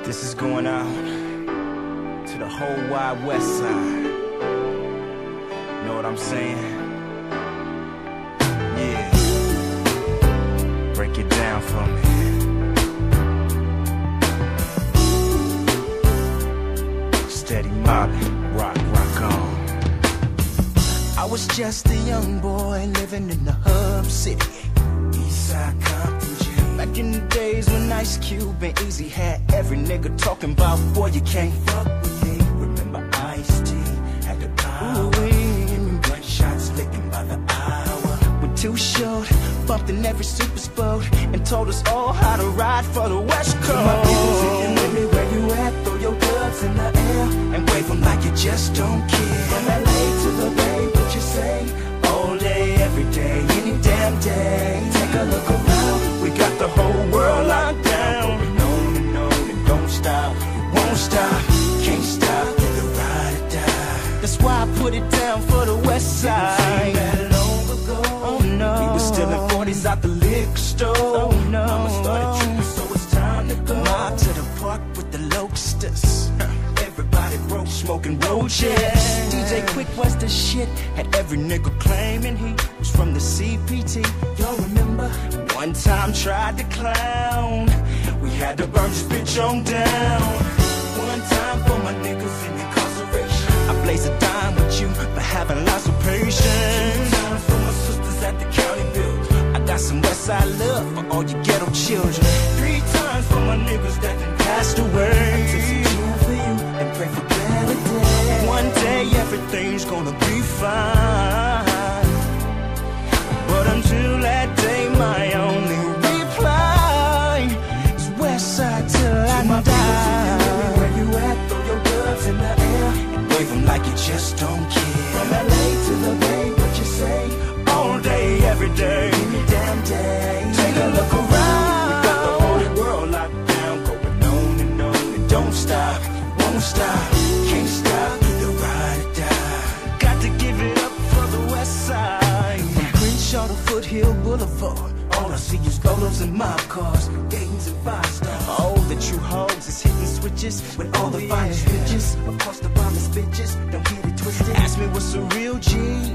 This is going out to the whole wide west side. Know what I'm saying? Yeah. Break it down for me. Steady mobbing, rock on. I was just a young boy living in the hub city, Eastside Compton G. Back in the days when Ice Cube and Easy had every nigga talking about, boy, you can't fuck with me. Remember Ice-T had the power. Gunshots licking by the hour. When Too Short bumped in every super boat and told us all how to ride for the West Coast. My people's in Miami, where you at? Throw your gloves in the air and wave them like you just don't care. From LA to the Bay, what you say? All day, every day, any damn day. Take a look around, we got the whole world locked down. Going on and don't stop, won't stop, can't stop, either ride or die. That's why I put it down for the West Side. That long ago, oh no, we was still in 40s out the liquor store. Oh no, Mama started tripping, so it's time to go. Mob to the park with the Locusts. Everybody broke, smoking roaches. DJ Quick was the shit, had every nigga claiming he was from the CPT. Y'all remember? One time tried to clown, we had to burn this bitch on down. One time for my niggas in incarceration, I blaze a dime with you for having lots of patience. 2 times for my sisters at the county build, I got some Westside love for all you ghetto children. 3 times for my niggas that done passed away. I took some time for you and pray for better days. One day everything's gonna be fine, but until that day my only reply is Westside till I die. Where you at? Throw your gloves in the air and wave them like you just don't care. From LA to the Bay, what you say? All day, every day, any damn day. Take a look around, we got the whole world locked down. Going on and don't stop, won't stop, can't stop, either ride or die. Got to give it up for the West Side. From Crenshaw to Foothill Boulevard, all I see is Rolos and mob cars, Dayton's and 5-stars. All the true hoes is hitting switches with all the finest bitches. Of course the bombest bitches, don't get it twisted. Ask me what's a real G,